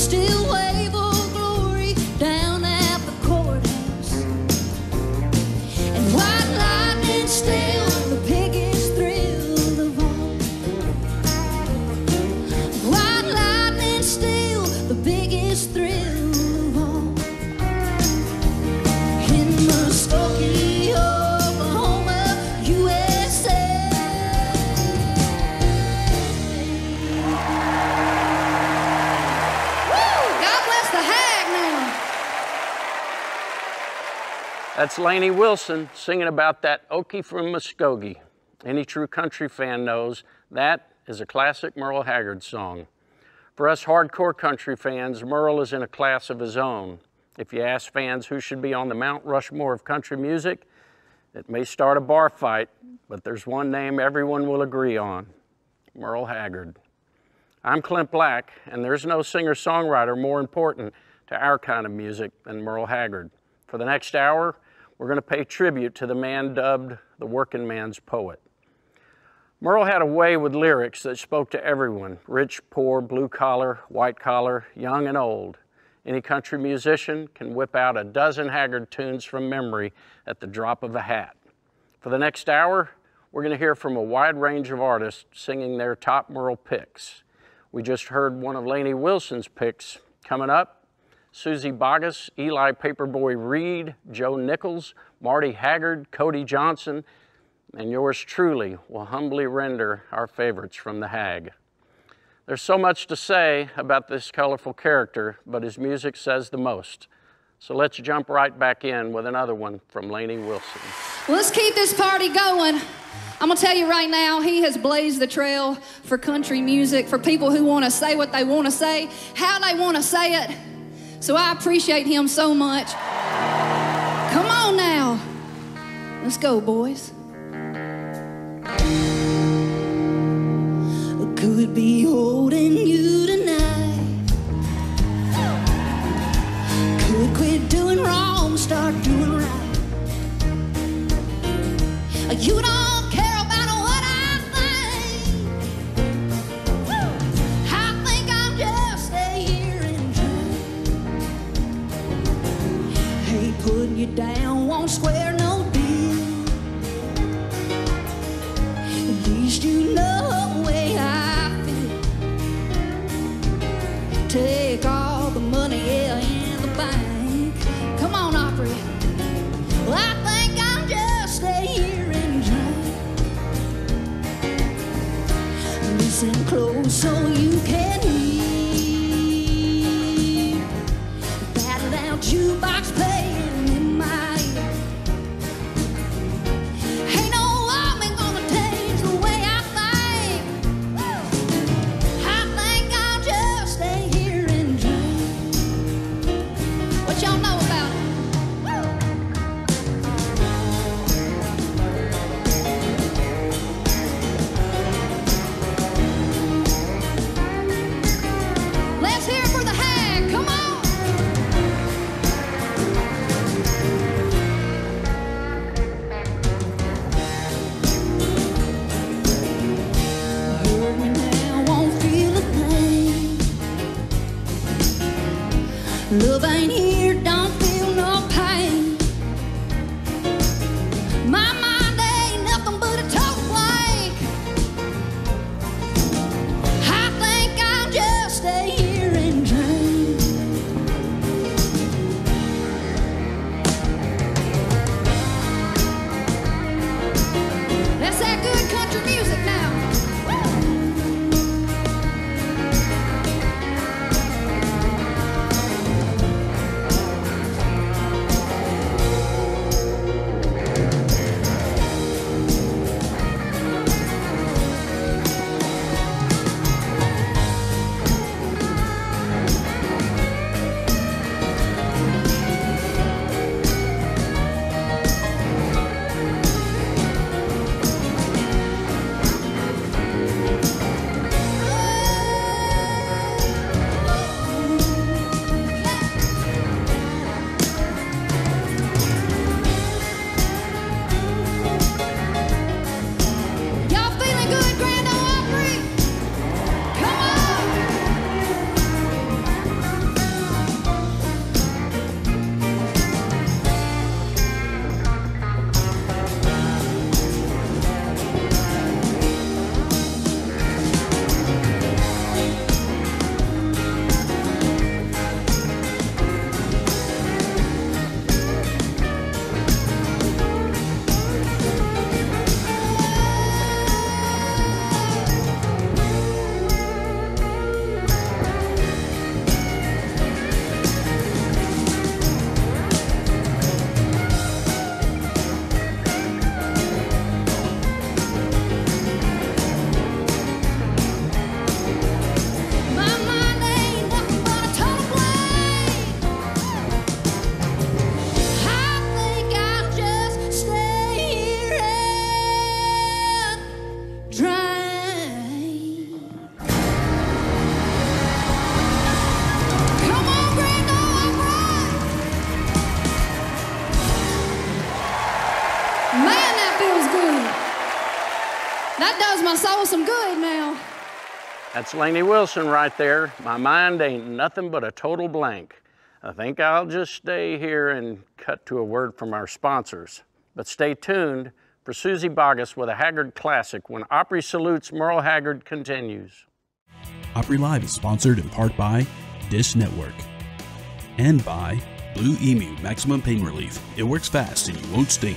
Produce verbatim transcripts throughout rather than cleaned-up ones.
still wave Old Glory down at the courthouse. And white lightning still the biggest thrill of all. White lightning still the biggest thrill of all. In Muskogee, Oklahoma, U S A. Woo! God bless the Hag now. That's Lainey Wilson singing about that Okie from Muskogee. Any true country fan knows that is a classic Merle Haggard song. For us hardcore country fans, Merle is in a class of his own. If you ask fans who should be on the Mount Rushmore of country music, it may start a bar fight, but there's one name everyone will agree on: Merle Haggard. I'm Clint Black, and there's no singer-songwriter more important to our kind of music than Merle Haggard. For the next hour, we're going to pay tribute to the man dubbed the working man's poet. Merle had a way with lyrics that spoke to everyone: rich, poor, blue collar, white collar, young and old. Any country musician can whip out a dozen Haggard tunes from memory at the drop of a hat. For the next hour, we're going to hear from a wide range of artists singing their top Merle picks. We just heard one of Lainey Wilson's picks. Coming up, Susie Boggess, Eli Paperboy Reed, Joe Nichols, Marty Haggard, Cody Johnson, and yours truly will humbly render our favorites from the Hag. There's so much to say about this colorful character, but his music says the most. So let's jump right back in with another one from Lainey Wilson. Well, let's keep this party going. I'm gonna tell you right now, he has blazed the trail for country music, for people who wanna say what they wanna say, how they wanna say it. So I appreciate him so much. Come on now. Let's go, boys. Could be holding you tonight. Could quit doing wrong, start doing right. You don't care about what I think. I think I'll just stay here and drink. Ain't putting you down, won't square no deal. At least you know the way I take all the money in the bank. Come on, Opry. Well, I think I'll just stay here and drink. Listen close so you can hear that loud jukebox playing in my ear. Ain't no woman gonna change the way I think. I think I'll just stay here. What y'all know about it? Let's hear it for the Hag. Come on. Hurt me now, won't feel a thing. Love ain't here, don't feel no pain. My mind ain't nothing but a total blank. I think I'll just stay here and drink. That's that good country music now. Woo! done saw some good now. That's Lainey Wilson right there. My mind ain't nothing but a total blank. I think I'll just stay here and cut to a word from our sponsors. But stay tuned for Suzy Bogguss with a Haggard classic when Opry Salutes Merle Haggard continues. Opry Live is sponsored in part by Dish Network and by Blue Emu Maximum Pain Relief. It works fast and you won't stink.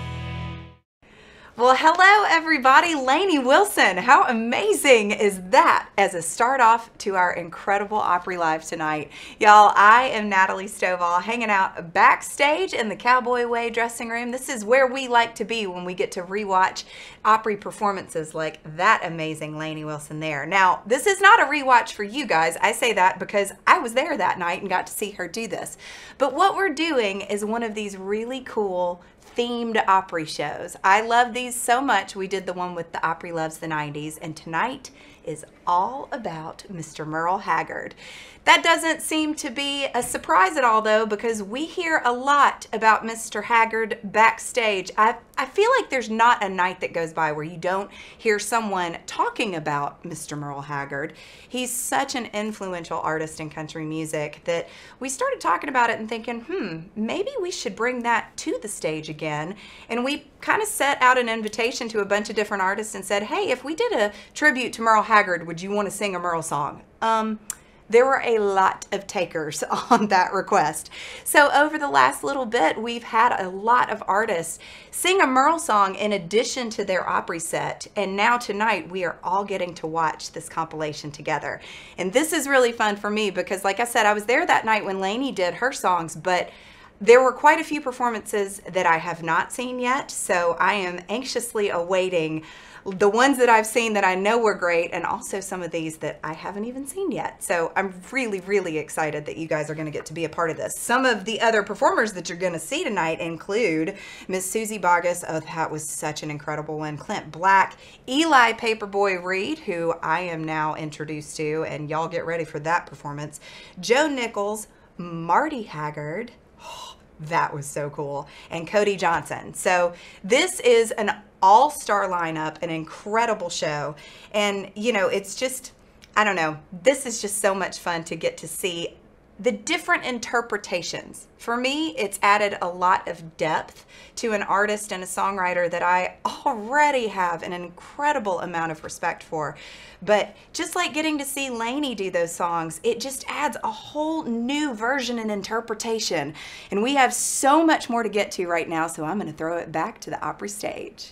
Well, hello everybody, Lainey Wilson. How amazing is that as a start off to our incredible Opry Live tonight. Y'all, I am Natalie Stovall, hanging out backstage in the Cowboy Way dressing room. This is where we like to be when we get to rewatch Opry performances like that amazing Lainey Wilson there. Now, this is not a rewatch for you guys. I say that because I was there that night and got to see her do this. But what we're doing is one of these really cool themed Opry shows. I love these so much. We did the one with the Opry Loves the nineties, and tonight is all about Mister Merle Haggard. That doesn't seem to be a surprise at all, though, because we hear a lot about Mister Haggard backstage. I, I feel like there's not a night that goes by where you don't hear someone talking about Mister Merle Haggard. He's such an influential artist in country music that we started talking about it and thinking, hmm, maybe we should bring that to the stage again. And we kind of set out an invitation to a bunch of different artists and said, hey, if we did a tribute to Merle Haggard, would you want to sing a Merle song? Um, There were a lot of takers on that request. So over the last little bit, we've had a lot of artists sing a Merle song in addition to their Opry set. And now tonight, we are all getting to watch this compilation together. And this is really fun for me because, like I said, I was there that night when Lainey did her songs, but there were quite a few performances that I have not seen yet. So I am anxiously awaiting the ones that I've seen that I know were great, and also some of these that I haven't even seen yet. So I'm really, really excited that you guys are going to get to be a part of this. Some of the other performers that you're going to see tonight include Miss Suzy Bogguss. Oh, that was such an incredible one. Clint Black, Eli Paperboy Reed, who I am now introduced to, and y'all get ready for that performance. Joe Nichols, Marty Haggard. Oh, that was so cool. And Cody Johnson. So this is an all-star lineup, an incredible show. And, you know, it's just, I don't know, this is just so much fun to get to see the different interpretations. For me, it's added a lot of depth to an artist and a songwriter that I already have an incredible amount of respect for. But just like getting to see Lainey do those songs, it just adds a whole new version and interpretation. And we have so much more to get to right now, so I'm going to throw it back to the Opry stage.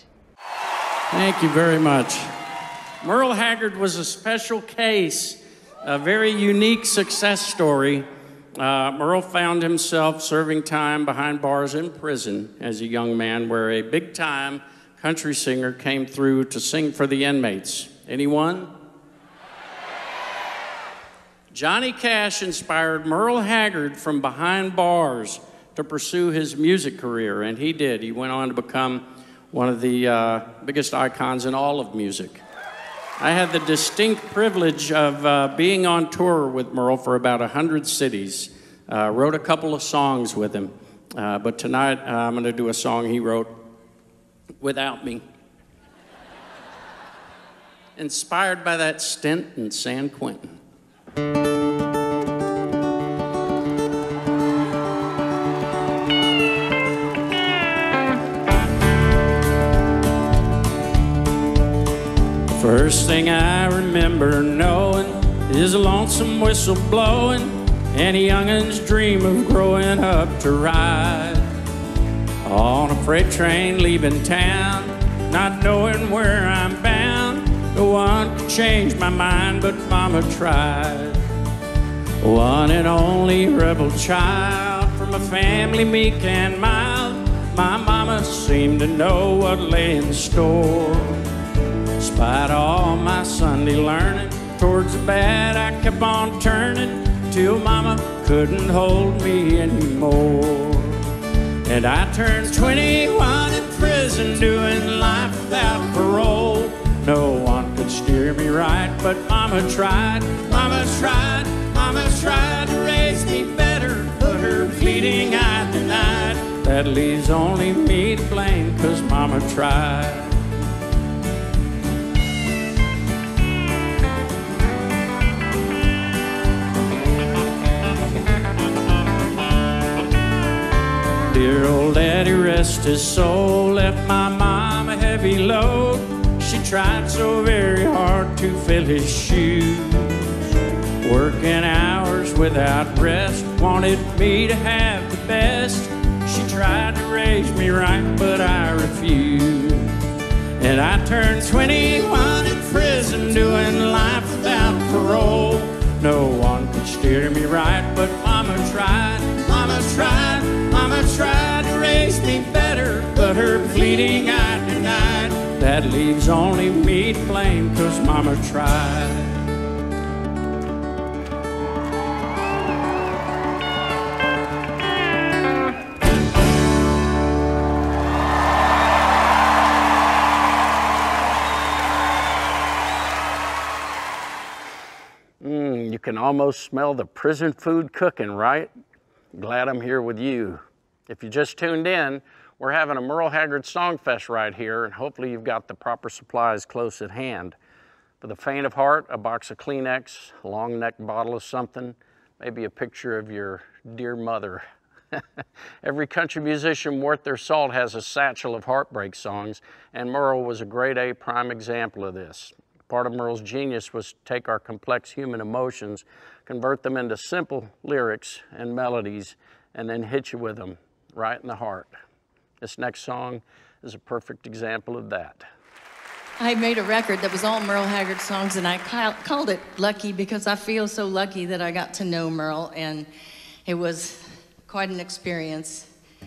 Thank you very much. Merle Haggard was a special case, a very unique success story. Uh, Merle found himself serving time behind bars in prison as a young man, where a big-time country singer came through to sing for the inmates. Anyone? Johnny Cash inspired Merle Haggard from behind bars to pursue his music career, and he did. He went on to become one of the uh, biggest icons in all of music. I had the distinct privilege of uh, being on tour with Merle for about a hundred cities. Uh, wrote a couple of songs with him, uh, but tonight uh, I'm gonna do a song he wrote without me. Inspired by that stint in San Quentin. First thing I remember knowing is a lonesome whistle blowing and a youngin's dream of growing up to ride on a freight train leaving town, not knowing where I'm bound. No one could change my mind, but Mama tried. One and only rebel child from a family meek and mild, my mama seemed to know what lay in store. Despite all my Sunday learning, towards the bad I kept on turning, till Mama couldn't hold me anymore. And I turned twenty-one in prison, doing life without parole. No one could steer me right, but Mama tried, Mama tried, Mama tried to raise me better, but her pleading I denied. That leaves only me to blame, 'cause Mama tried. rest his soul, left my mom a heavy load. She tried so very hard to fill his shoes, working hours without rest, wanted me to have the best. She tried to raise me right, but I refused. And I turned twenty-one in prison, doing life without parole. No one could steer me right, but Mama tried, Mama tried, Mama tried to raise me better, but her pleading I denied. That leaves only me to blame, 'cause Mama tried. Mm, you can almost smell the prison food cooking, right? Glad I'm here with you. If you just tuned in, we're having a Merle Haggard Songfest right here, and hopefully you've got the proper supplies close at hand. For the faint of heart, a box of Kleenex, a long neck bottle of something, maybe a picture of your dear mother. Every country musician worth their salt has a satchel of heartbreak songs, and Merle was a grade A prime example of this. Part of Merle's genius was to take our complex human emotions, convert them into simple lyrics and melodies, and then hit you with them right in the heart. This next song is a perfect example of that. I made a record that was all Merle Haggard songs, and I called it Lucky because I feel so lucky that I got to know Merle, and it was quite an experience.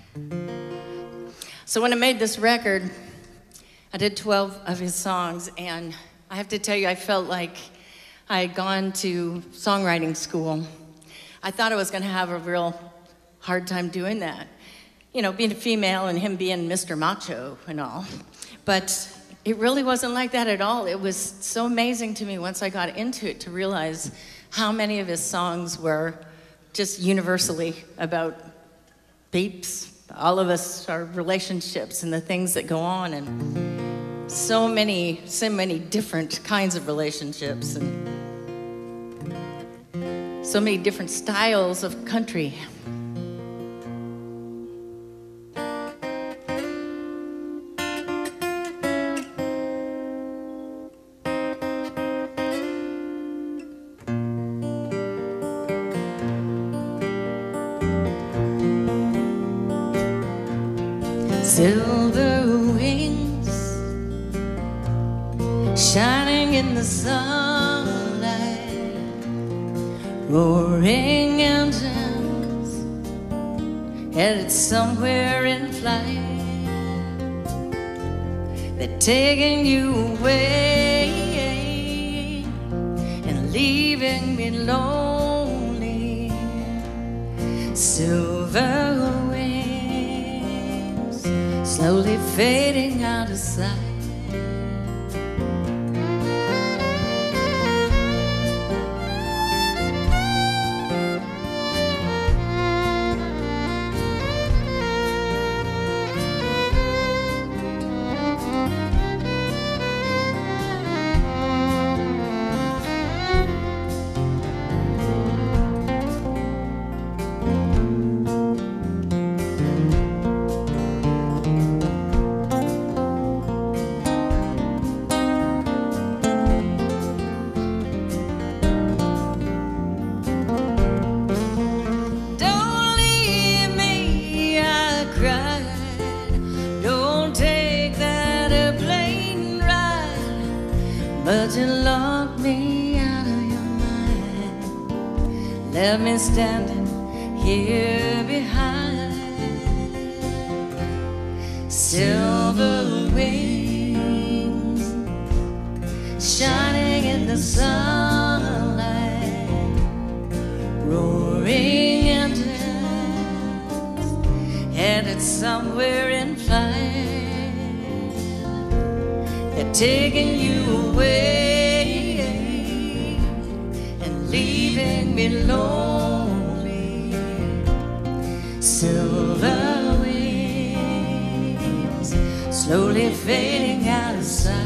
So when I made this record, I did twelve of his songs, and I have to tell you, I felt like I had gone to songwriting school. I thought I was going to have a real hard time doing that. You know, being a female and him being Mister Macho and all. But it really wasn't like that at all. It was so amazing to me once I got into it to realize how many of his songs were just universally about beeps. All of us, our relationships and the things that go on, and so many, so many different kinds of relationships, and so many different styles of country. Silver wings shining in the sunlight, roaring engines headed somewhere in flight. They're taking you away and leaving me lonely. Silver wings slowly fading out of sight. But you locked me out of your mind, left me standing here behind. Silver wings shining in the sunlight, roaring engines headed somewhere in flight. They're taking you away and leaving me lonely. Silver wings slowly fading out of sight.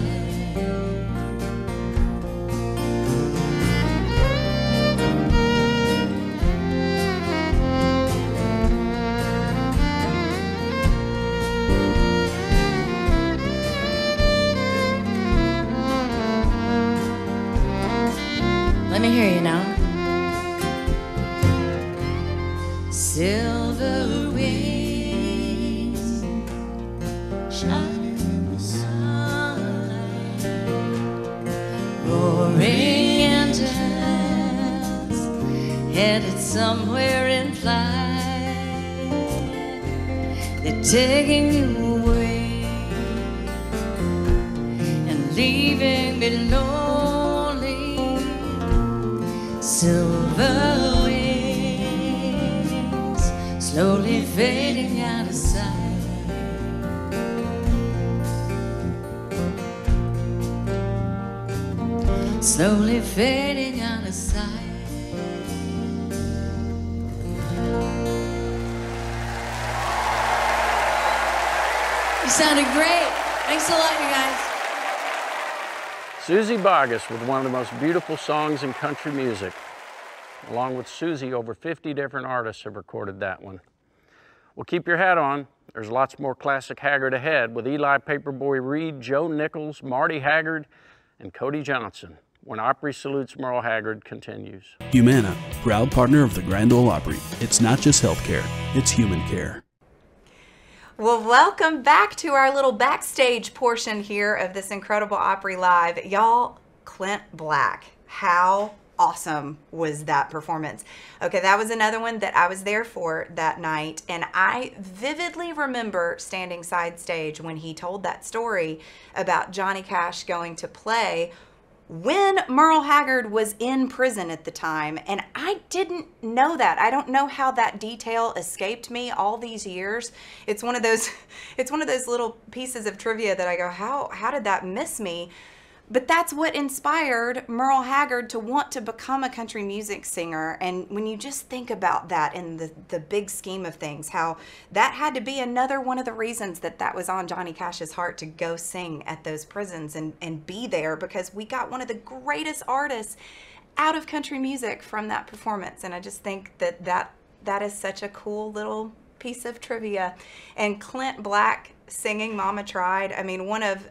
Let me hear you now. Silver wings shining in the sunlight, roaring engines headed somewhere in flight. They're taking you away and leaving me lonely. Silver wings slowly fading out of sight. Slowly fading out of sight. You sounded great. Thanks a lot, you guys. Suzy Bogguss with one of the most beautiful songs in country music. Along with Suzy, over fifty different artists have recorded that one. Well, keep your hat on. There's lots more classic Haggard ahead with Eli Paperboy Reed, Joe Nichols, Marty Haggard, and Cody Johnson when Opry Salutes Merle Haggard continues. Humana, proud partner of the Grand Ole Opry. It's not just healthcare, it's human care. Well, welcome back to our little backstage portion here of this incredible Opry Live. Y'all, Clint Black, how awesome was that performance? Okay, that was another one that I was there for that night, and I vividly remember standing side stage when he told that story about Johnny Cash going to play when Merle Haggard was in prison at the time, and I didn't know that. I don't know how that detail escaped me all these years. It's one of those it's one of those little pieces of trivia that I go, how how did that miss me? But that's what inspired Merle Haggard to want to become a country music singer. And when you just think about that in the, the big scheme of things, how that had to be another one of the reasons that that was on Johnny Cash's heart to go sing at those prisons and, and be there, because we got one of the greatest artists out of country music from that performance. And I just think that that, that is such a cool little piece of trivia. And Clint Black singing Mama Tried, I mean, one of...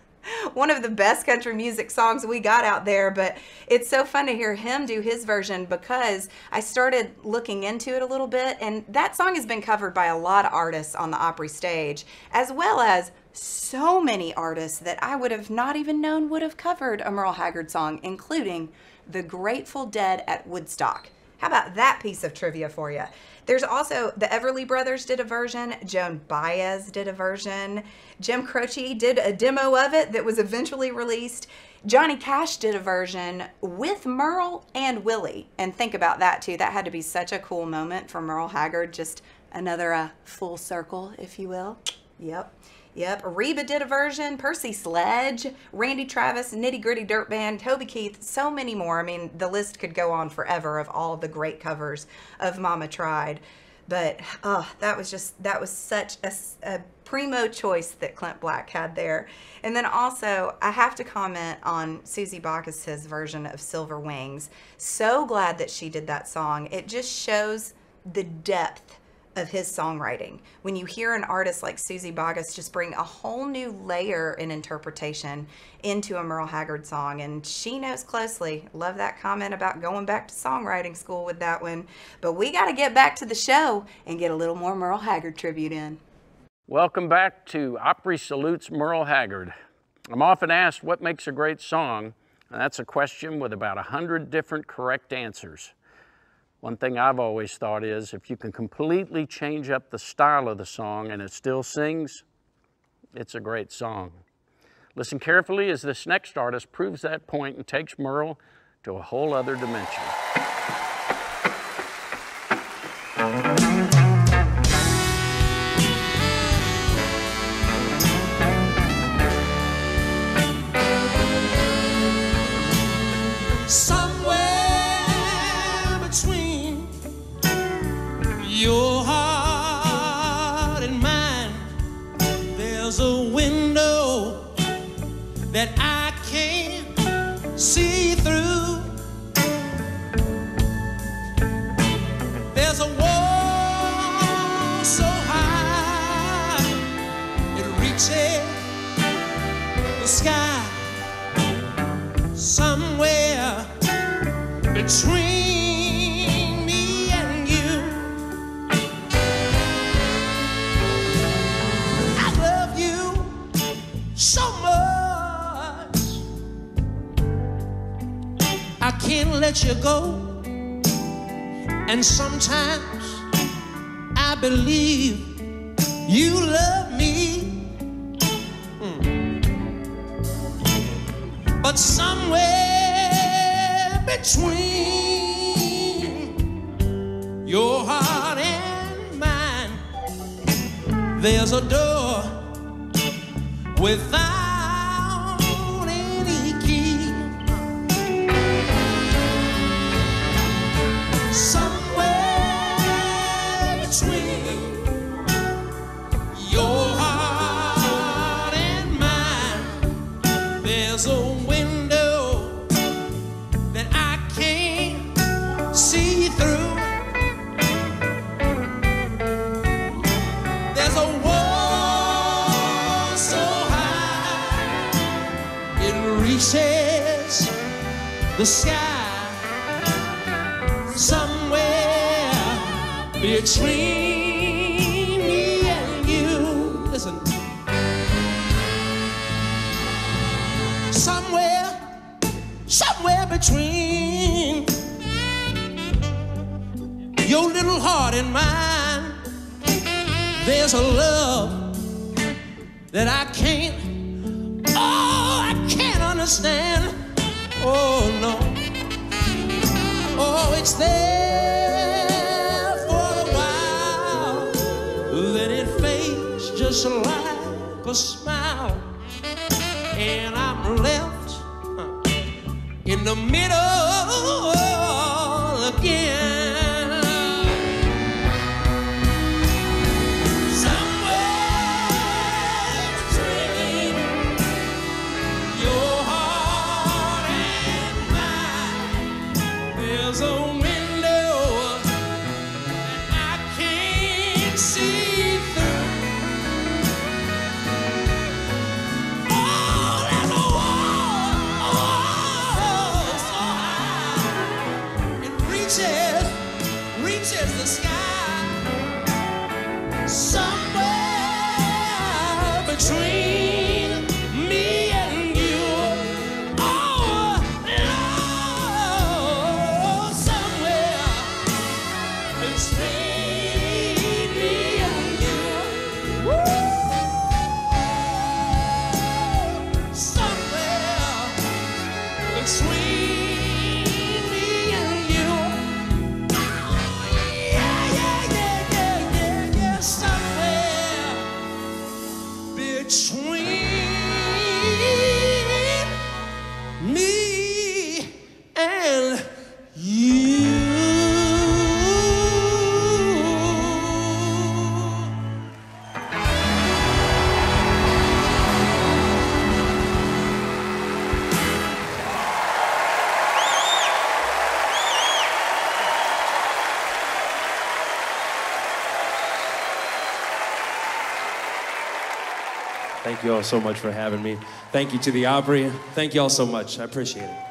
one of the best country music songs we got out there, but it's so fun to hear him do his version, because I started looking into it a little bit, and that song has been covered by a lot of artists on the Opry stage, as well as so many artists that I would have not even known would have covered a Merle Haggard song, including the Grateful Dead at Woodstock. How about that piece of trivia for you? There's also the Everly Brothers did a version, Joan Baez did a version, Jim Croce did a demo of it that was eventually released. Johnny Cash did a version with Merle and Willie. And think about that too. That had to be such a cool moment for Merle Haggard. Just another uh, full circle, if you will. Yep. Yep, Reba did a version, Percy Sledge, Randy Travis, Nitty Gritty Dirt Band, Toby Keith, so many more. I mean, the list could go on forever of all the great covers of Mama Tried. But, oh, that was just, that was such a, a primo choice that Clint Black had there. And then also, I have to comment on Suzy Bogguss's version of Silver Wings. So glad that she did that song. It just shows the depth of his songwriting. When you hear an artist like Suzy Bogguss just bring a whole new layer in interpretation into a Merle Haggard song, and she knows closely. Love that comment about going back to songwriting school with that one. But we got to get back to the show and get a little more Merle Haggard tribute in. Welcome back to Opry Salutes Merle Haggard. I'm often asked what makes a great song, and that's a question with about a hundred different correct answers. One thing I've always thought is, if you can completely change up the style of the song and it still sings, it's a great song. Listen carefully as this next artist proves that point and takes Merle to a whole other dimension. Your heart and mine, there's a window that I can't see through. There's a wall so high it reaches the sky. Somewhere between me and you. I love you so much, I can't let you go. And sometimes I believe you love me, mm. But somewhere between your heart and mine, there's a door without any key. Somewhere between your heart and mine, there's a window that I can't see through. There's a wall so high it reaches the sky. Somewhere between me and you. Listen. Somewhere, somewhere between your little heart and mine, there's a love that I can't, oh, I can't understand. Oh, no. Oh, it's there for a while, then it fades just like a smile, and I'm left huh, in the middle again. Somewhere between your heart and mine, there's a window that I can't see through. Oh, there's a wall, a wall so high it reaches, reaches the sky. Somewhere between me and you. Oh, Lord, somewhere between me and you. Woo! Somewhere between me and you. Yeah, yeah, yeah, yeah, yeah, yeah. Somewhere between me and you. Thank you all so much for having me. Thank you to the Opry. Thank you all so much. I appreciate it.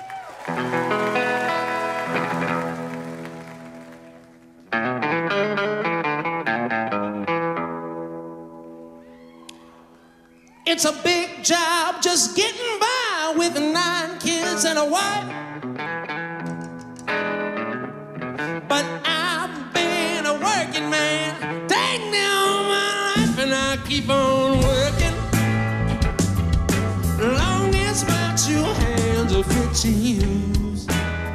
It's a big job just getting by with nine kids and a wife. But I've been a working man, dang near all my life, and I keep on working. Long as my two hands are fit to use.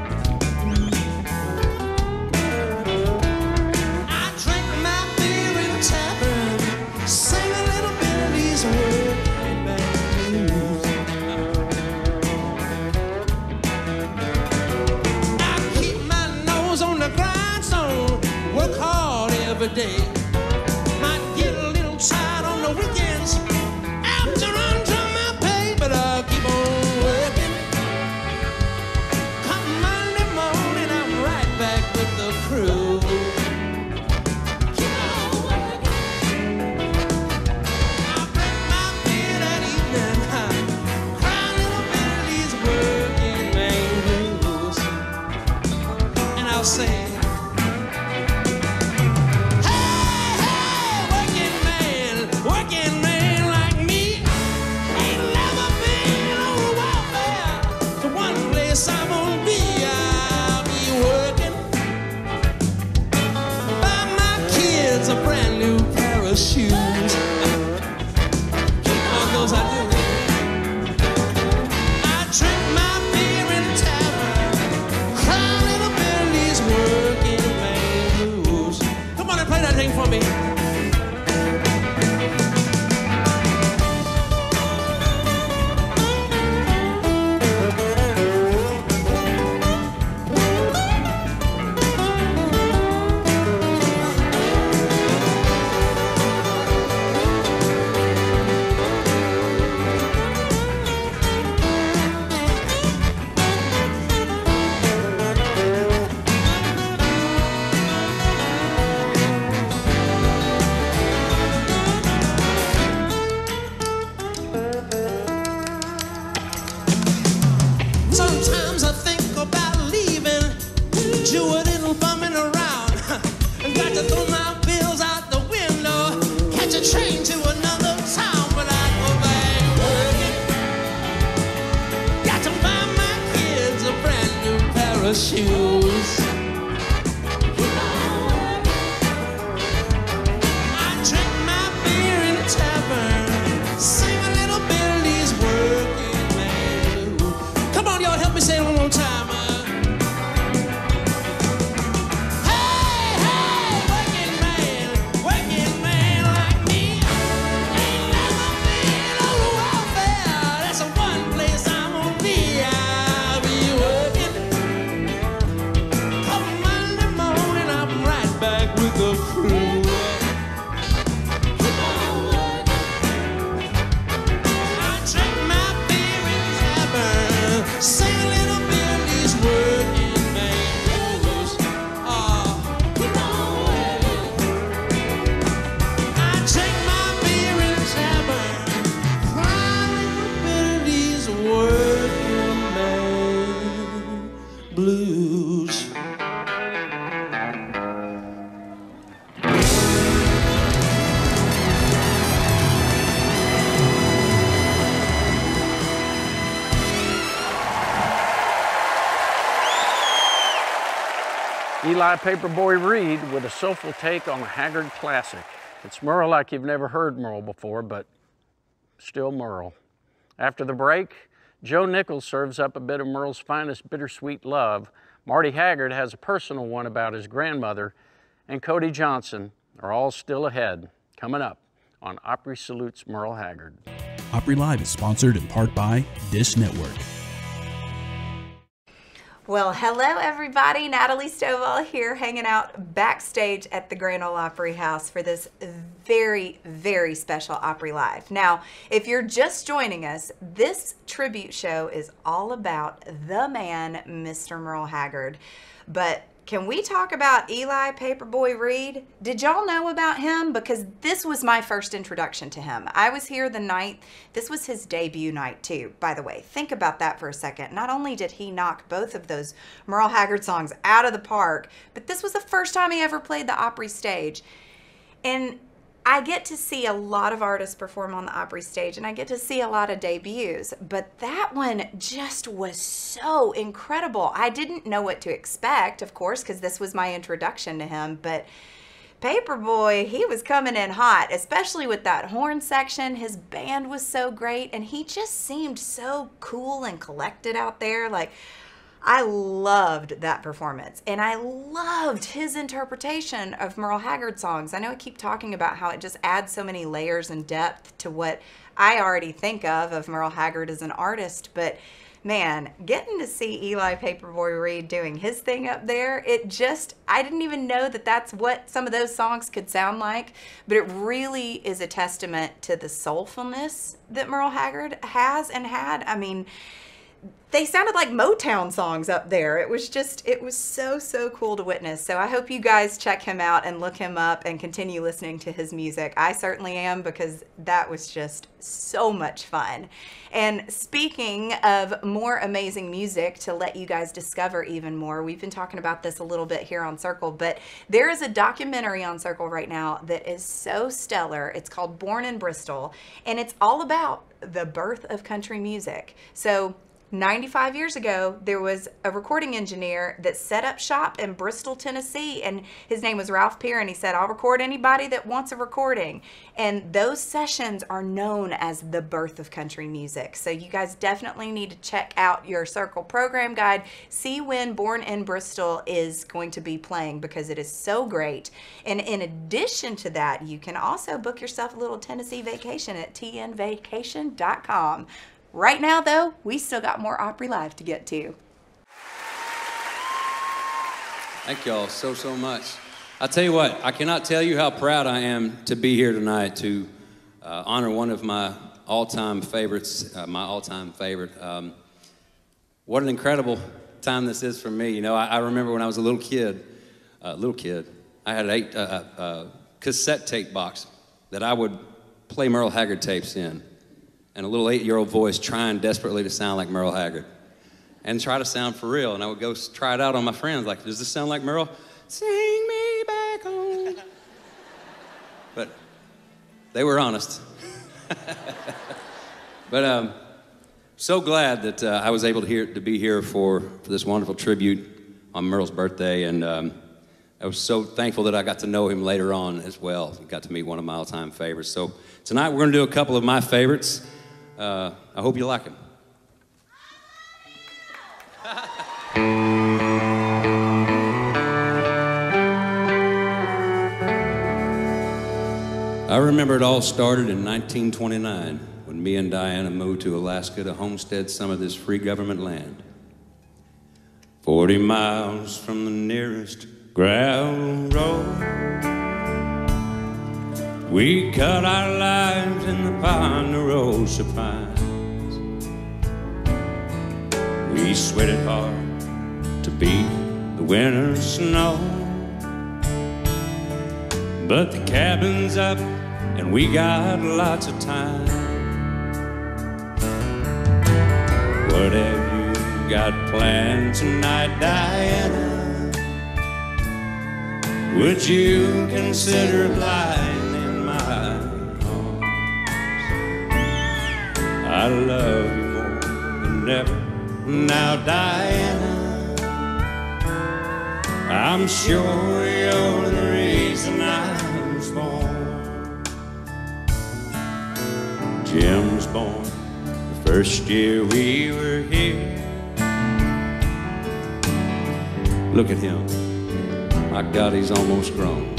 I drink my beer in a tavern, sing a little bit of these working man blues. I keep my nose on the grindstone, work hard every day. Might get a little tired on the weekends after I'm done my pay, but I'll keep on working. Come Monday morning, I'm right back with the crew. Keep on working. I break my beer that evening, huh? Cry a little bit of these working man blues. say, hey, hey, working man, working man like me ain't never been on welfare. The one place I'm gonna be, I'll be working. Buy my kids a brand new pair of shoes. Of course I do. For me. Sometimes I think about leaving, do a little bumming around. Got to throw my bills out the window, catch a train to another town, but I go back working. Got to buy my kids a brand new pair of shoes. I drink my beer in a tavern, sing a little Billy's working man blues. Come on, y'all, help me say it one more time. Uh. Hey, hey, working man, working man like me ain't never been on welfare. That's the one place I'm gonna be. I'll be working. Come Monday morning, I'm right back with the crew. I drink my beer in the tavern, sing a little Billy's working man blues. Oh. I drink my beer in the tavern, cry little Billy's working man blues. Eli Paperboy Reed with a soulful take on a Haggard classic. It's Merle like you've never heard Merle before, but still Merle. After the break, Joe Nichols serves up a bit of Merle's finest bittersweet love. Marty Haggard has a personal one about his grandmother, and Cody Johnson are all still ahead. Coming up on Opry Salutes Merle Haggard. Opry Live is sponsored in part by Dish Network. Well, hello everybody. Natalie Stovall here, hanging out backstage at the Grand Ole Opry House for this very, very special Opry Live. Now, if you're just joining us, this tribute show is all about the man, Mister Merle Haggard. But can we talk about Eli Paperboy Reed? Did y'all know about him? Because this was my first introduction to him. I was here the night, this was his debut night too, by the way. Think about that for a second. Not only did he knock both of those Merle Haggard songs out of the park, but this was the first time he ever played the Opry stage. And I get to see a lot of artists perform on the Opry stage, and I get to see a lot of debuts, but that one just was so incredible. I didn't know what to expect, of course, because this was my introduction to him, but Paperboy, he was coming in hot, especially with that horn section. His band was so great, and he just seemed so cool and collected out there. Like, I loved that performance, and I loved his interpretation of Merle Haggard songs. I know I keep talking about how it just adds so many layers and depth to what I already think of of Merle Haggard as an artist, but man, getting to see Eli Paperboy Reed doing his thing up there, it just, I didn't even know that that's what some of those songs could sound like, but it really is a testament to the soulfulness that Merle Haggard has and had. I mean, they sounded like Motown songs up there. It was just, it was so, so cool to witness. So I hope you guys check him out and look him up and continue listening to his music. I certainly am, because that was just so much fun. And speaking of more amazing music to let you guys discover even more, we've been talking about this a little bit here on Circle, but there is a documentary on Circle right now that is so stellar. It's called Born in Bristol, and it's all about the birth of country music. So ninety-five years ago, there was a recording engineer that set up shop in Bristol, Tennessee, and his name was Ralph Peer, and he said, I'll record anybody that wants a recording. And those sessions are known as the birth of country music. So you guys definitely need to check out your Circle program guide, see when Born in Bristol is going to be playing, because it is so great. And in addition to that, you can also book yourself a little Tennessee vacation at T N vacation dot com. Right now, though, we still got more Opry Live to get to. Thank y'all so, so much. I'll tell you what, I cannot tell you how proud I am to be here tonight to uh, honor one of my all-time favorites, uh, my all-time favorite. Um, what an incredible time this is for me. You know, I, I remember when I was a little kid, uh, little kid, I had an eight uh, uh, cassette tape box that I would play Merle Haggard tapes in. And a little eight-year-old voice trying desperately to sound like Merle Haggard. And try to sound for real. And I would go try it out on my friends, like, does this sound like Merle? Sing me back home. But they were honest. But um, so glad that uh, I was able to, hear, to be here for, for this wonderful tribute on Merle's birthday. And um, I was so thankful that I got to know him later on as well. Got to meet one of my all-time favorites. So tonight we're going to do a couple of my favorites. Uh, I hope you like him. I remember it all started in nineteen twenty-nine when me and Diana moved to Alaska to homestead some of this free government land. Forty miles from the nearest gravel road, we cut our lives in the Ponderosa Pines. We sweated hard to beat the winter snow, but the cabin's up and we got lots of time. What have you got planned tonight, Diana? Would you consider lying? I love you more than ever now, Diana. I'm sure you're the reason I was born. Jim was born the first year we were here. Look at him, my God, he's almost grown.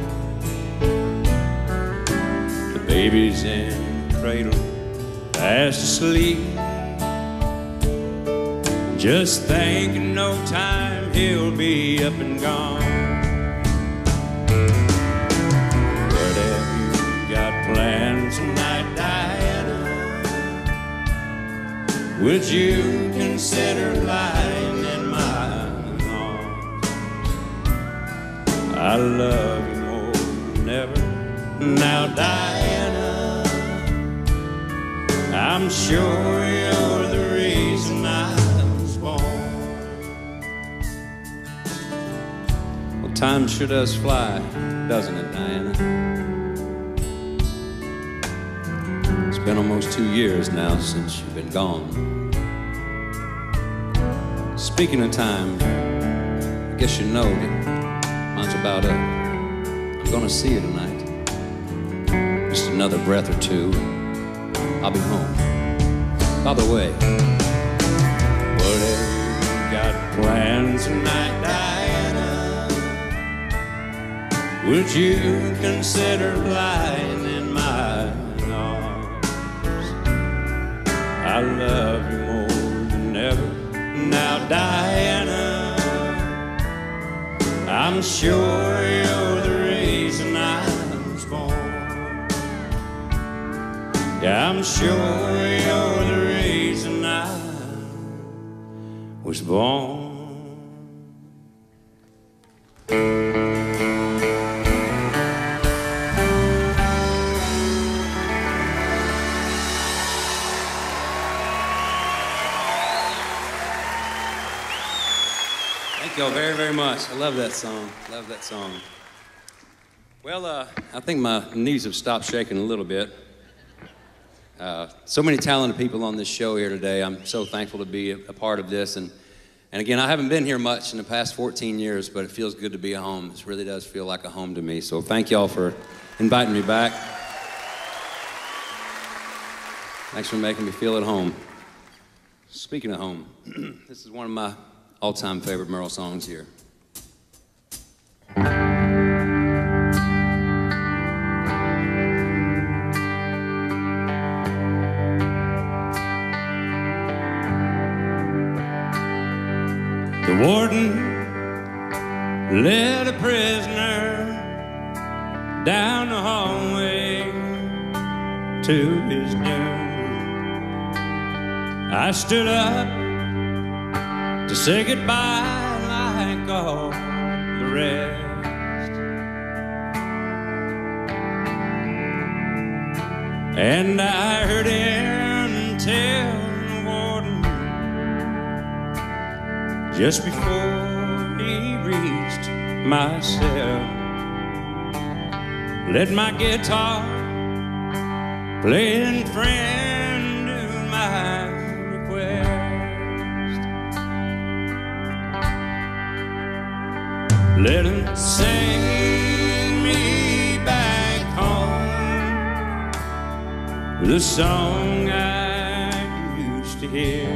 The baby's in the cradle, fast asleep, just thinking no time he'll be up and gone. What have you got planned tonight, Diana? Would you consider lying in my arms? I love you more than ever now, Diana. I'm sure you're the reason I was born. Well, time sure does fly, doesn't it, Diana? It's been almost two years now since you've been gone. Speaking of time, I guess you know that mine's about up. I'm gonna see you tonight. Just another breath or two, I'll be home. By the way, what have you got planned tonight, Diana? Would you consider lying in my arms? I love you more than ever now, Diana. I'm sure you're the reason I was born. Yeah, I'm sure you're the reason I was born. Thank y'all very, very much. I love that song. Love that song. Well, uh, I think my knees have stopped shaking a little bit. Uh, so many talented people on this show here today. I'm so thankful to be a, a part of this. And, and again, I haven't been here much in the past fourteen years, but it feels good to be at home. This really does feel like a home to me. So thank y'all for inviting me back. Thanks for making me feel at home. Speaking of home, this is one of my all-time favorite Merle songs here. The warden led a prisoner down the hallway to his doom. I stood up to say goodbye like all the rest, and I heard him tell the warden just before he reached my cell, let my guitar play in friend to my request. Let him sing me back home with a song I used to hear.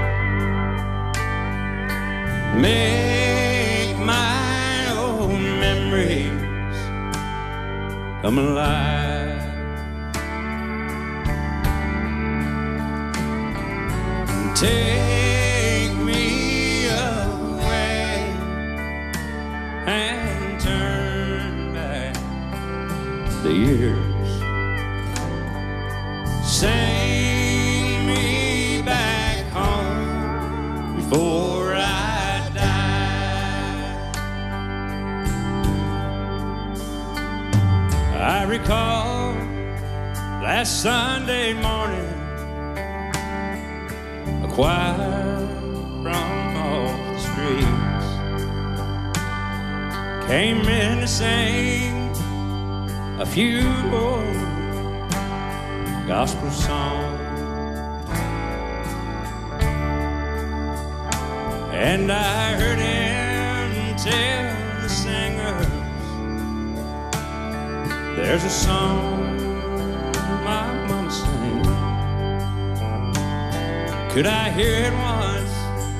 Make my old memories come alive. Take me away and turn back the years. Sing me back home before I die. I recall last Sunday morning, a choir from off the streets came in to sing a few old gospel songs, and I heard him tell the singers, there's a song my mama sang. Could I hear it once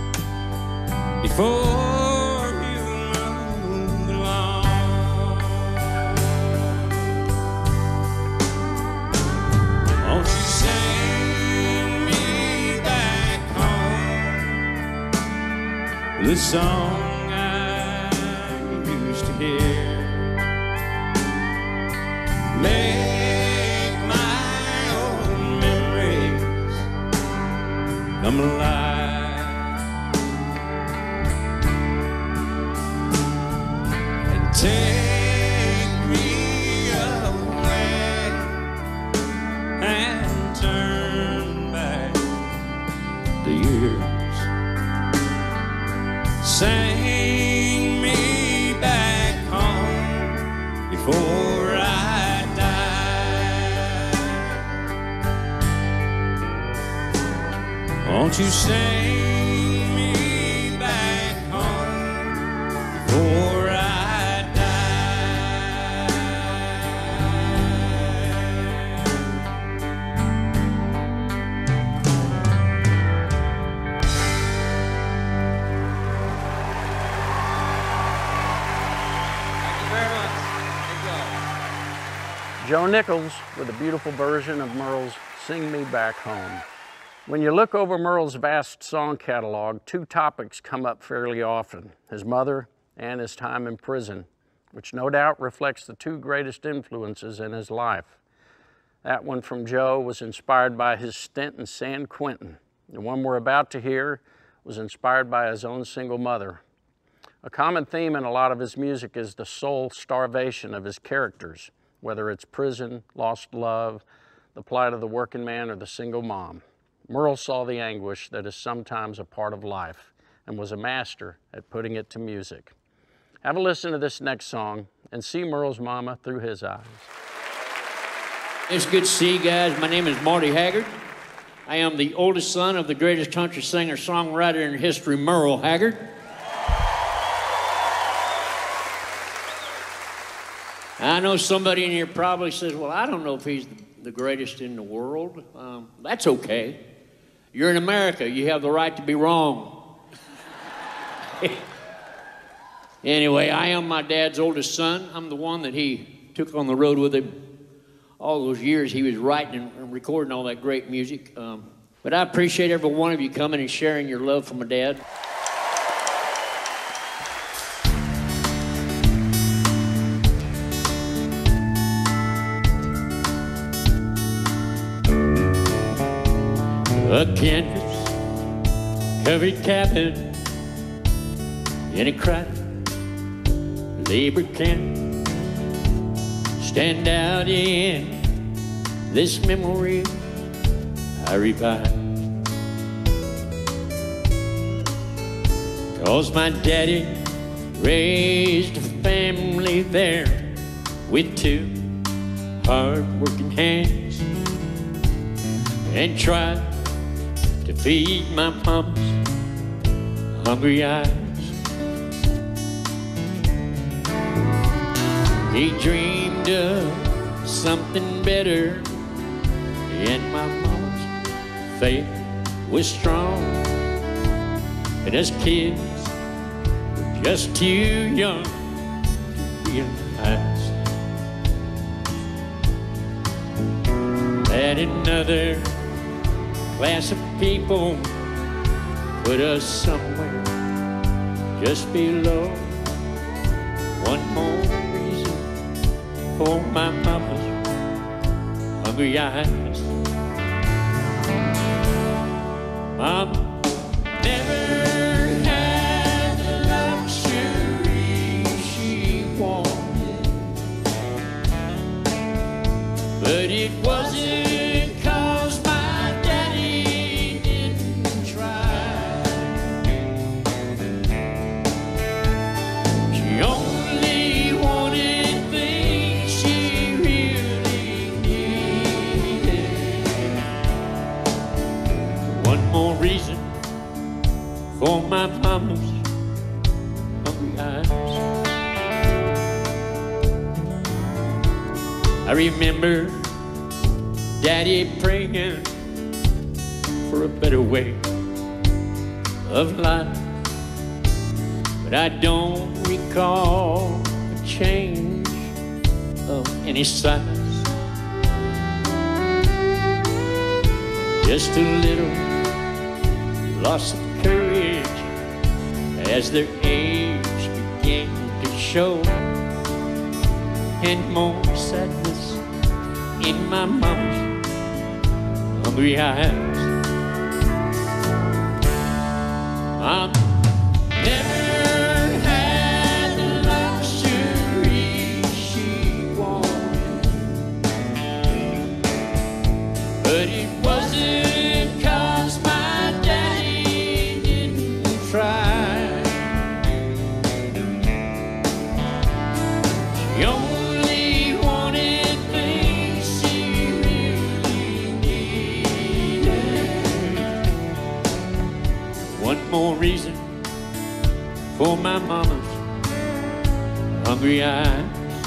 before you moved along? Won't you sing me back home the song I used to hear? Make my old memories come alive, and take me away and turn back the years. Sing me back home before I die. Won't you sing me back home before I Joe Nichols with a beautiful version of Merle's Sing Me Back Home. When you look over Merle's vast song catalog, two topics come up fairly often: his mother and his time in prison, which no doubt reflects the two greatest influences in his life. That one from Joe was inspired by his stint in San Quentin. The one we're about to hear was inspired by his own single mother. A common theme in a lot of his music is the soul starvation of his characters, whether it's prison, lost love, the plight of the working man, or the single mom. Merle saw the anguish that is sometimes a part of life and was a master at putting it to music. Have a listen to this next song and see Merle's mama through his eyes. It's good to see you guys. My name is Marty Haggard. I am the oldest son of the greatest country singer-songwriter in history, Merle Haggard. I know somebody in here probably says, well, I don't know if he's the greatest in the world. Um, that's okay. You're in America. You have the right to be wrong. Anyway, I am my dad's oldest son. I'm the one that he took on the road with him all those years. He was writing and recording all that great music. Um, but I appreciate every one of you coming and sharing your love for my dad. A canvas covered cabin in a crowded labor camp stand out in this memory I revive. 'Cause my daddy raised a family there with two hard-working hands and tried to feed my mama's hungry eyes. He dreamed of something better, and my mama's faith was strong. And us kids were just too young to realize that another class of people put us somewhere just below. One more reason for my mama's hungry eyes. Mom never had the luxury she wanted, but it wasn't 'cause my daddy didn't try. She only wanted things she really needed. One more reason for my mama's hungry eyes. I remember Daddy praying for a better way of life, but I don't recall a change of any size. Just a little loss of courage as their age began to show, and more sadness in my mama's hungry eyes. I never had the luxury she wanted, but it wasn't 'cause my daddy didn't try. She only wanted things she really needed. One more reason for my mama's hungry eyes.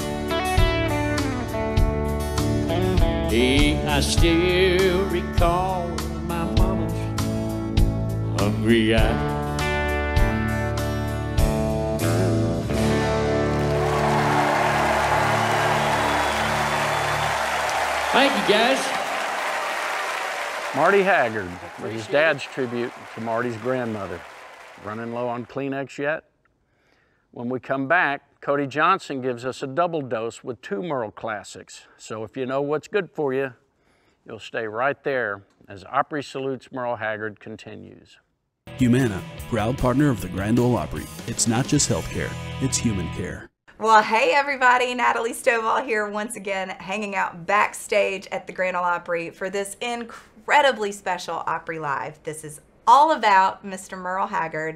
Hey, I still recall my mama's hungry eyes. Thank you, guys. Marty Haggard with his dad's tribute to Marty's grandmother. Running low on Kleenex yet? When we come back, Cody Johnson gives us a double dose with two Merle classics. So if you know what's good for you, you'll stay right there as Opry Salutes Merle Haggard continues. Humana, proud partner of the Grand Ole Opry. It's not just healthcare, it's human care. Well, hey everybody, Natalie Stovall here once again, hanging out backstage at the Grand Ole Opry for this incredibly special Opry Live. This is all about Mister Merle Haggard.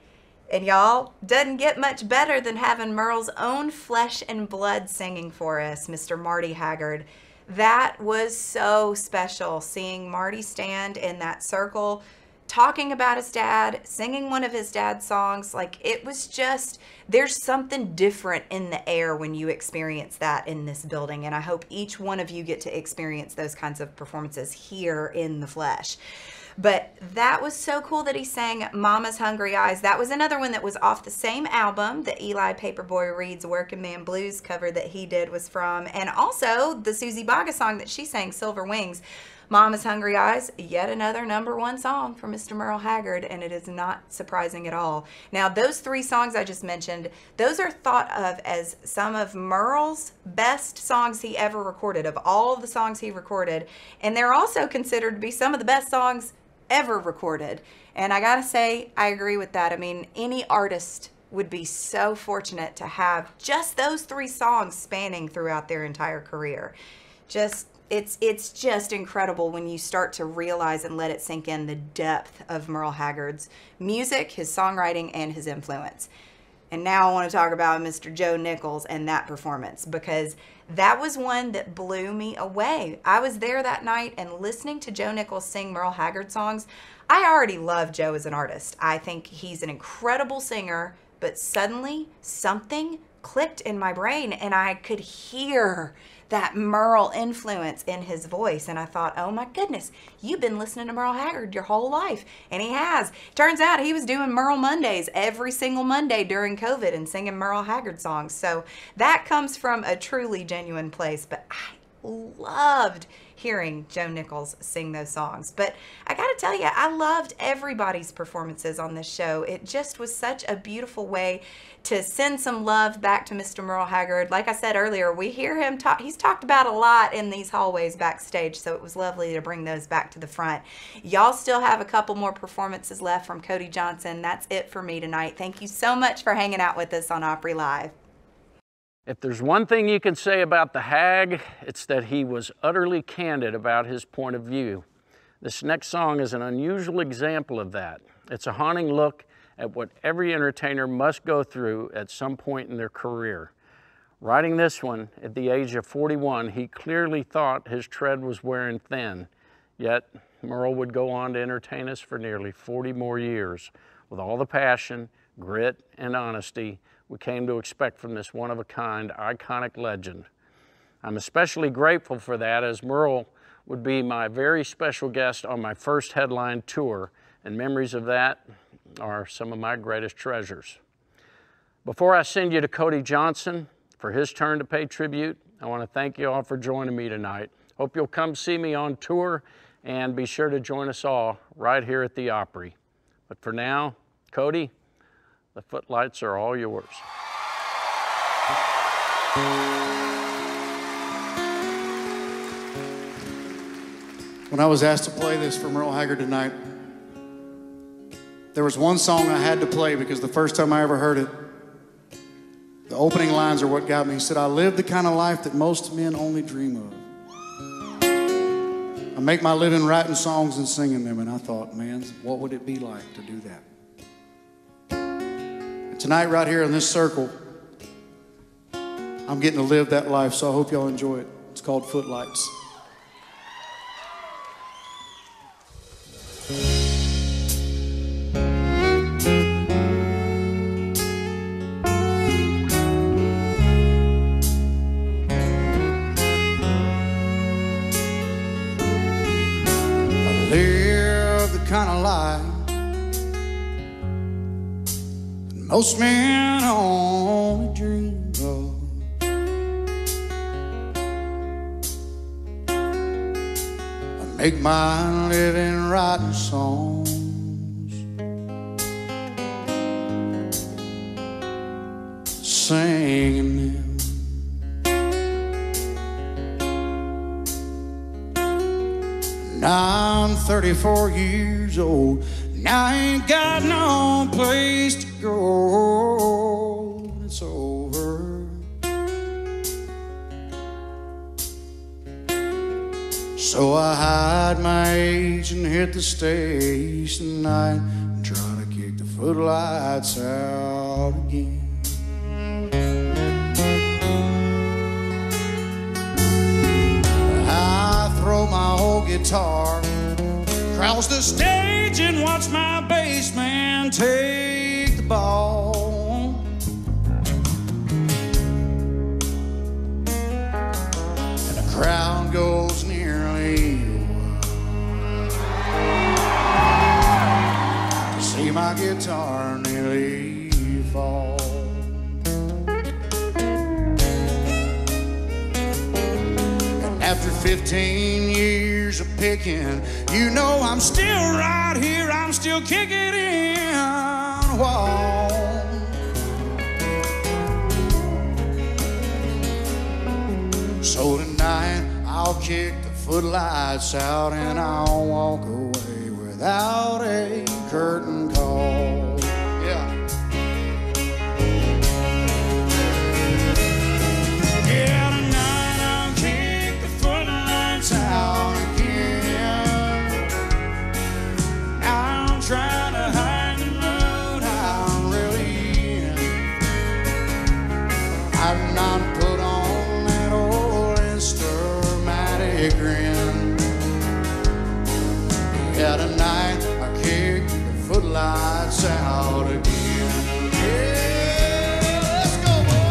And y'all, doesn't get much better than having Merle's own flesh and blood singing for us, Mister Marty Haggard. That was so special, seeing Marty stand in that circle, talking about his dad, singing one of his dad's songs. Like, it was just, there's something different in the air when you experience that in this building. And I hope each one of you get to experience those kinds of performances here in the flesh. But that was so cool that he sang Mama's Hungry Eyes. That was another one that was off the same album that Eli Paperboy Reed's Working Man Blues cover that he did was from. And also the Susie Baga song that she sang, Silver Wings. Mama's Hungry Eyes, yet another number one song for Mister Merle Haggard, and it is not surprising at all. Now, those three songs I just mentioned, those are thought of as some of Merle's best songs he ever recorded, of all of the songs he recorded, and they're also considered to be some of the best songs ever recorded. And I gotta say, I agree with that. I mean, any artist would be so fortunate to have just those three songs spanning throughout their entire career. Just It's it's just incredible when you start to realize and let it sink in the depth of Merle Haggard's music, his songwriting, and his influence. And now I want to talk about Mister Joe Nichols and that performance, because that was one that blew me away. I was there that night and listening to Joe Nichols sing Merle Haggard songs. I already love Joe as an artist. I think he's an incredible singer, but suddenly something clicked in my brain and I could hear that Merle influence in his voice. And I thought, oh my goodness, you've been listening to Merle Haggard your whole life. And he has. Turns out he was doing Merle Mondays every single Monday during COVID and singing Merle Haggard songs. So that comes from a truly genuine place. But I loved hearing Joe Nichols sing those songs. But I gotta tell you, I loved everybody's performances on this show. It just was such a beautiful way to send some love back to Mister Merle Haggard. Like I said earlier, we hear him talk, he's talked about a lot in these hallways backstage, so it was lovely to bring those back to the front. Y'all still have a couple more performances left from Cody Johnson. That's it for me tonight. Thank you so much for hanging out with us on Opry Live. If there's one thing you can say about the Hag, it's that he was utterly candid about his point of view. This next song is an unusual example of that. It's a haunting look at what every entertainer must go through at some point in their career. Writing this one at the age of forty-one, he clearly thought his tread was wearing thin. Yet, Merle would go on to entertain us for nearly forty more years with all the passion, grit, and honesty we came to expect from this one-of-a-kind, iconic legend. I'm especially grateful for that, as Merle would be my very special guest on my first headline tour, and memories of that are some of my greatest treasures. Before I send you to Cody Johnson for his turn to pay tribute, I want to thank you all for joining me tonight. Hope you'll come see me on tour, and be sure to join us all right here at the Opry. But for now, Cody, the footlights are all yours. When I was asked to play this for Merle Haggard tonight, there was one song I had to play, because the first time I ever heard it, the opening lines are what got me. He said, I live the kind of life that most men only dream of. I make my living writing songs and singing them. And I thought, man, what would it be like to do that? Tonight, right here in this circle, I'm getting to live that life, so I hope y'all enjoy it. It's called Footlights. I live the kind of life most men only dream of. I make my living writing songs, singing them. Now I'm thirty-four years old, Now I ain't got no place to go when it's over. So I hide my age and hit the stage tonight, try to kick the footlights out again. I throw my old guitar across the stage and watch my bass man take the ball. And the crowd goes nearly wild to see my guitar nearly fall. After fifteen years of picking, you know I'm still right here, I'm still kicking in a wall. So tonight I'll kick the footlights out and I'll walk away without a curtain call. Yeah. Yeah, tonight I'll kick the footlights out again. I'm trying to hide the mood I'm really in. I've not put on that old instrumatic grin. Yeah, tonight I kick the footlights out again. Yeah, let's go,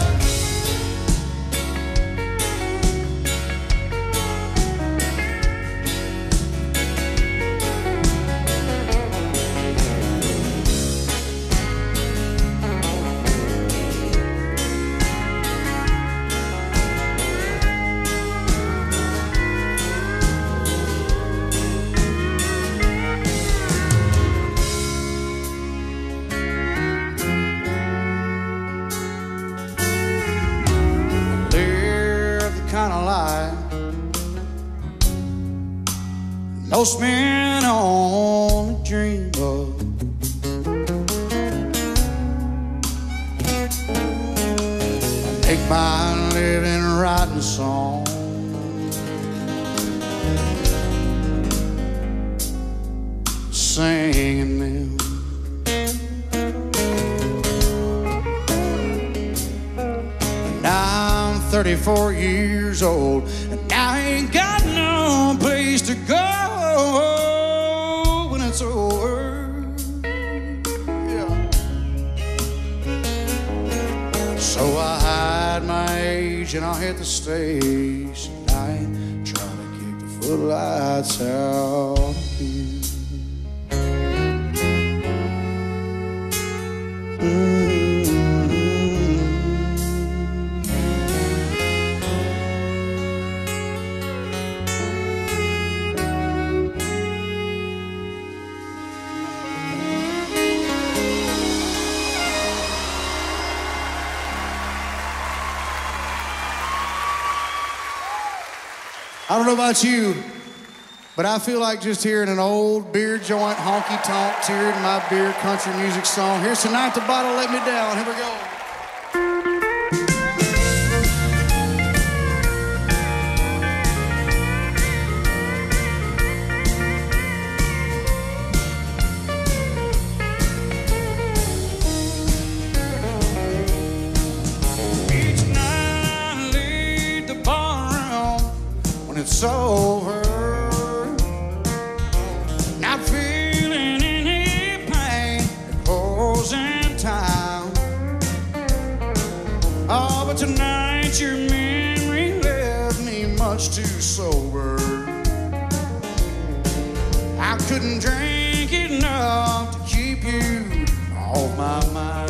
most men only dream of. I make my living writing songs, singing them. And I'm thirty-four years old, and I ain't got no place to go when it's over. Yeah. So I hide my age and I'll hit the stage tonight, try to kick the footlights out again. Mm-hmm. I don't know about you, but I feel like just hearing an old beer joint honky-tonk tear in my beer country music song. Here's Tonight the Bottle Let Me Down. Here we go. It's over, not feeling any pain at closing time. Oh, but tonight your memory left me much too sober. I couldn't drink enough to keep you off my mind.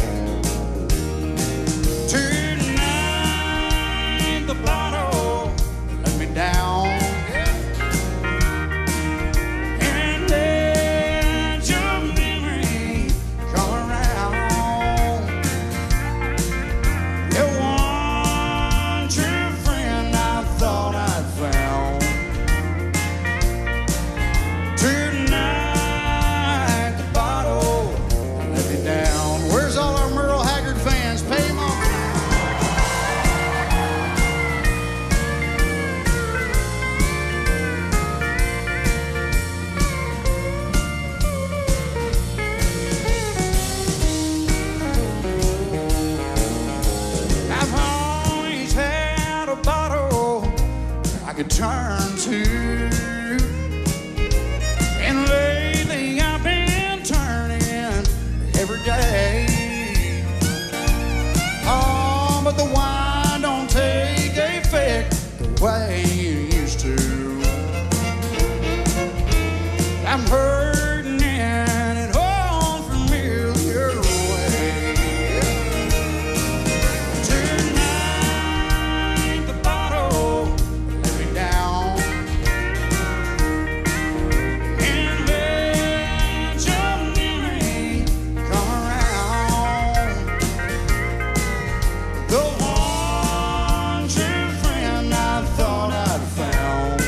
Tonight the bottle down, and let your memory come around. The one true friend I thought I'd found. Tonight could turn to. And lately I've been turning every day. Oh, but the wine don't take effect the way it used to. I'm hurting in an old familiar way. Tonight the bottle let me down, and let your memory come around. The one true friend I thought I'd found.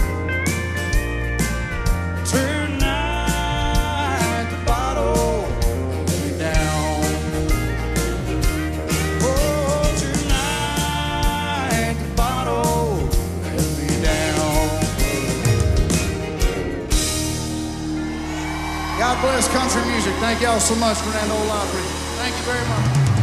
Tonight the bottle let me down. Oh, tonight the bottle let me down. God bless country music. Thank y'all so much, Grand Ole Opry. Thank you very much.